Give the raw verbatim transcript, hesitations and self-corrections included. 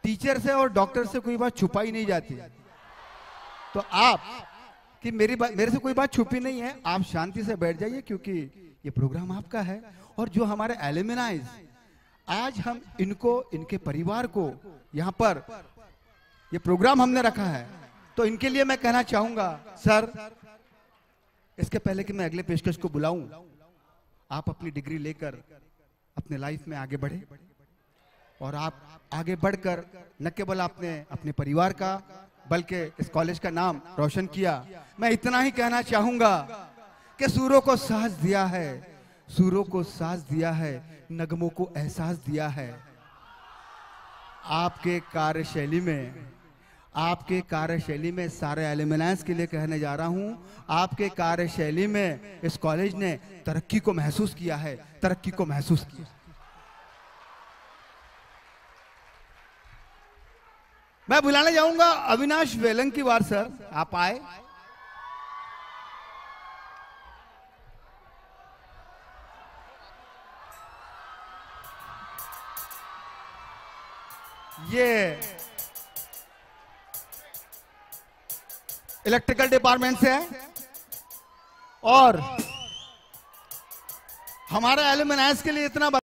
Teacher से और doctor से कोई बात छुपाई नहीं जाती। तो आप कि मेरी बात, मेरे से कोई बात छुपी नहीं है, आप शांति से बैठ जाइए क्योंकि ये प्रोग्राम आपका है। और जो हमारे एलुमनाइज, आज हम इनको, इनके परिवार को यहाँ पर ये प्रोग्राम हमने रखा है, तो इनके लिए मैं कहना चाहूंगा सर, इसके पहले कि मैं अगले पेशकश को बुलाऊं, आप अपनी डिग्री लेकर अपने लाइफ में आगे बढ़े और आप आगे बढ़कर न केवल आपने अपने परिवार का बल्कि इस कॉलेज का नाम रोशन किया। मैं इतना ही कहना चाहूंगा कि सूरों को साज दिया है, सूरों को साज दिया है, नगमों को एहसास दिया है। आपके कार्यशैली में, आपके कार्यशैली में सारे एलुमनाइज के लिए कहने जा रहा हूं, आपके कार्यशैली में इस कॉलेज ने तरक्की को महसूस किया है, तरक्की को महसूस किया। मैं बुलाने जाऊंगा अविनाश वेलंकीवार सर, आप आए। ये इलेक्ट्रिकल डिपार्टमेंट से है और हमारे एलुमनाइज के लिए इतना